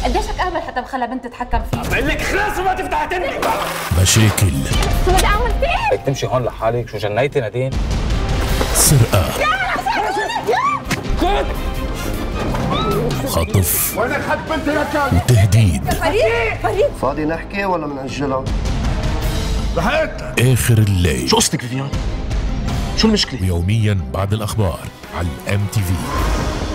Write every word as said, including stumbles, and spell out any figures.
قديشك اهبل حتى بخلى بنت تتحكم فيه؟ بقول لك خلاص ما تفتح تنبي. مشاكل. شو بدي اعمل فيه؟ بدك تمشي هون لحالك؟ شو جنيتي نادين؟ سرقة. خد خطف. وينك خد بنتي ركض؟ وتهديد. فريد فريد فاضي نحكي ولا منأجلها؟ لحقتك. آخر الليل. شو قصتك فيفيان؟ شو المشكلة؟ يوميا بعد الأخبار على الام تي في.